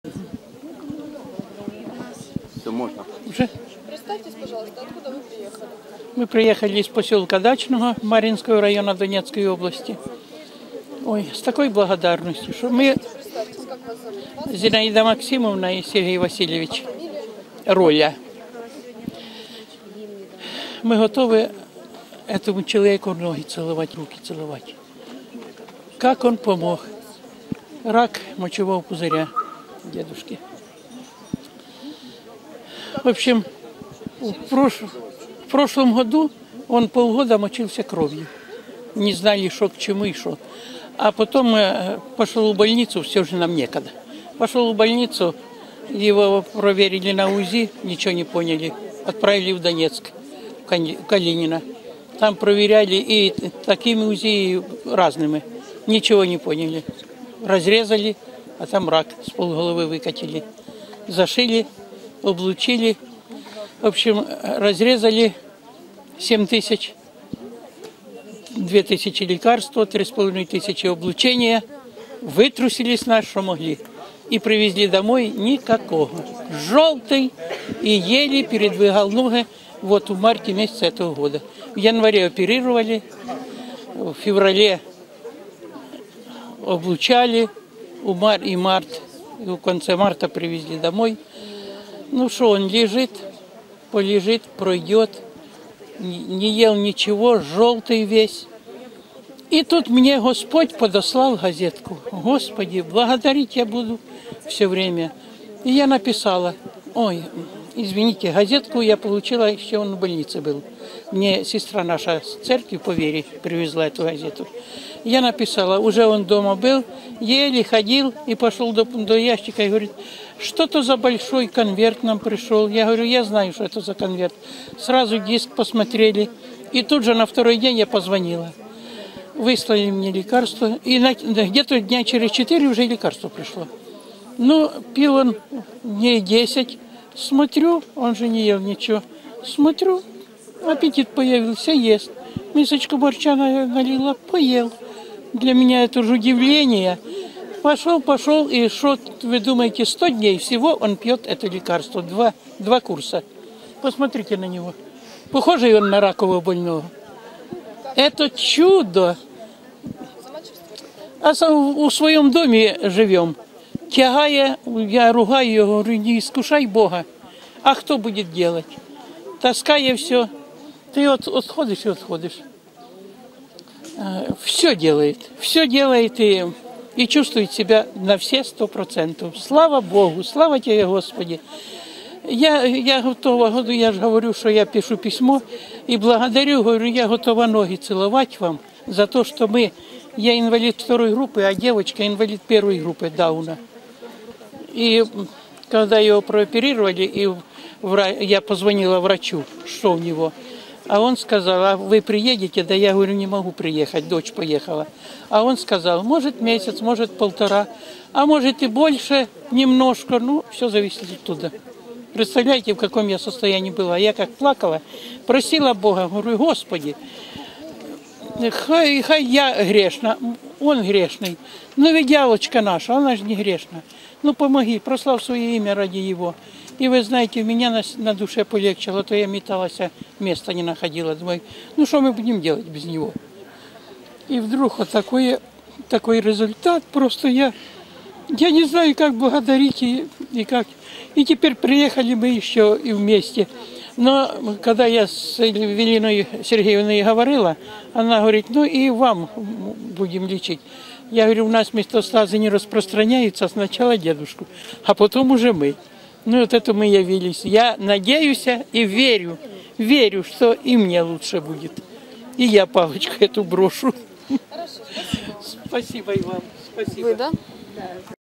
Все можно. Уже? Представьтесь, пожалуйста, откуда вы приехали? Мы приехали из поселка Дачного Марьинского района Донецкой области. Ой, с такой благодарностью, что мы, Представьтесь, как вас зовут? Вас? Зинаида Максимовна и Сергей Васильевич, Роля, мы готовы этому человеку ноги целовать, руки целовать. Как он помог. Рак мочевого пузыря дедушки. В общем, в прошлом году он полгода мочился кровью. Не знали, что к чему и что. А потом пошел в больницу, все же нам некогда. Пошел в больницу, его проверили на УЗИ, ничего не поняли. Отправили в Донецк, в Калинино. Там проверяли и такими УЗИ, и разными. Ничего не поняли. Разрезали, а там рак с полголовы выкатили. Зашили, облучили. В общем, разрезали 7 тысяч, 2 тысячи лекарств, 3,5 тысячи облучения. Вытрусили с нас, что могли. И привезли домой никакого. Желтый и еле передвигал ноги. Вот в марте месяце этого года. В январе оперировали, в феврале облучали, и март, и в конце марта привезли домой. Ну что, он лежит, полежит, пройдет, не ел ничего, желтый весь. И тут мне Господь подослал газетку. Господи, благодарить я буду все время. И я написала, ой, извините, газетку я получила, еще он в больнице был. Мне сестра наша с церкви по вере привезла эту газету. Я написала, уже он дома был, еле ходил и пошел до ящика и говорит, что-то за большой конверт нам пришел. Я говорю, я знаю, что это за конверт. Сразу диск посмотрели. И тут же на второй день я позвонила. Выслали мне лекарства. И где-то дня через 4 уже лекарство пришло. Ну, пил он дней 10. Смотрю, он же не ел ничего. Смотрю, аппетит появился, ест. Мисочку борща налила, поел. Для меня это уже удивление. Пошел, и что вы думаете, 100 дней всего он пьет это лекарство. Два курса. Посмотрите на него. Похожий он на ракового больного. Это чудо. А у своем доме живем. Тягая, я ругаю его, говорю, не искушай Бога. А кто будет делать? Таская все. Ты отходишь и отходишь. Все делает и чувствует себя на все 100%. Слава Богу, слава тебе, Господи. Я готова, я же говорю, что я пишу письмо и благодарю, говорю, я готова ноги целовать вам за то, что я инвалид 2 группы, а девочка инвалид 1 группы Дауна. И когда его прооперировали, и я позвонила врачу, что у него. А он сказал, а вы приедете? Да я говорю, не могу приехать, дочь поехала. А он сказал, может месяц, может 1,5, а может и больше, немножко, ну, все зависит оттуда. Представляете, в каком я состоянии была? Я как плакала, просила Бога, говорю, Господи, хай я грешна, он грешный, но ведь девочка наша, она же не грешна. Ну, помоги, прослав свое имя ради его. И вы знаете, у меня на душе полегчало, то я металась, а места не находила. Думаю, ну что мы будем делать без него? И вдруг вот такой результат, просто я не знаю, как благодарить и как. И теперь приехали мы еще и вместе. Но когда я с Эвелиной Сергеевной говорила, она говорит, ну и вам будем лечить. Я говорю, у нас метастазы не распространяются, сначала дедушку, а потом уже мы. Ну вот это мы явились. Я надеюсь и верю, что и мне лучше будет. И я палочку эту брошу. Хорошо, Спасибо и вам. Спасибо. Вы, да?